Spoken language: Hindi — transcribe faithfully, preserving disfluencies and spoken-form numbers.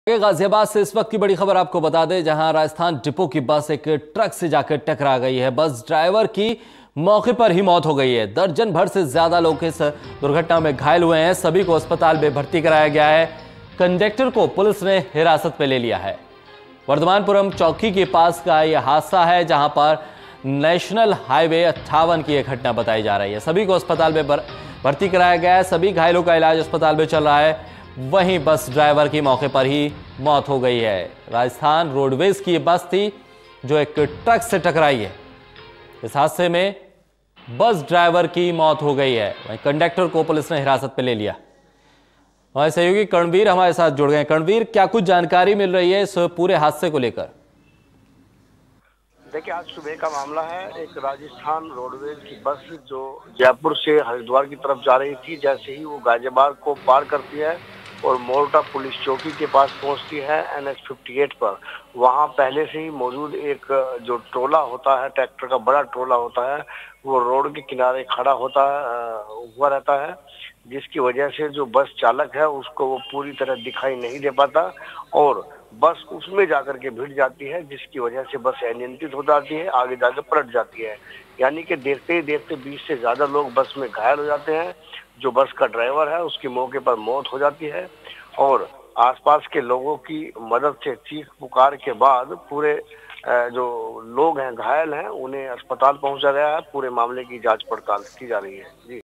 गाजियाबाद से इस वक्त की बड़ी खबर आपको बता दें, जहां राजस्थान डिपो की बस एक ट्रक से जाकर टकरा गई है। बस ड्राइवर की मौके पर ही मौत हो गई है। दर्जन भर से ज्यादा लोग इस दुर्घटना में घायल हुए हैं। सभी को अस्पताल में भर्ती कराया गया है। कंडक्टर को पुलिस ने हिरासत में ले लिया है। वर्धमानपुरम चौकी के पास का यह हादसा है, जहां पर नेशनल हाईवे अट्ठावन की यह घटना बताई जा रही है। सभी को अस्पताल में भर्ती कराया गया है। सभी घायलों का इलाज अस्पताल में चल रहा है। वहीं बस ड्राइवर की मौके पर ही मौत हो गई है। राजस्थान रोडवेज की बस थी जो एक ट्रक से टकराई है। इस हादसे में बस ड्राइवर की मौत हो गई है। वहीं कंडक्टर को पुलिस ने हिरासत में ले लिया। हमारे सहयोगी कर्णवीर हमारे साथ जुड़ गए। कर्णवीर, क्या कुछ जानकारी मिल रही है इस पूरे हादसे को लेकर? देखिए, आज सुबह का मामला है। एक राजस्थान रोडवेज की बस जो जयपुर से हरिद्वार की तरफ जा रही थी, जैसे ही वो गाजियाबाद को पार करती है और मोरटा पुलिस चौकी के पास पहुंचती है एन एच अट्ठावन पर, वहां पहले से ही मौजूद एक जो ट्रोला होता है, ट्रैक्टर का बड़ा ट्रोला होता है, वो रोड के किनारे खड़ा होता है हुआ रहता है, जिसकी वजह से जो बस चालक है उसको वो पूरी तरह दिखाई नहीं दे पाता और बस उसमें जाकर के भिड़ जाती है, जिसकी वजह से बस अनियंत्रित हो जाती है, आगे जाकर पलट जाती है। यानी कि देखते ही देखते बीस से ज्यादा लोग बस में घायल हो जाते हैं। जो बस का ड्राइवर है उसकी मौके पर मौत हो जाती है और आसपास के लोगों की मदद से चीख पुकार के बाद पूरे जो लोग हैं घायल हैं उन्हें अस्पताल पहुंचा गया है। पूरे मामले की जांच पड़ताल की जा रही है। जी।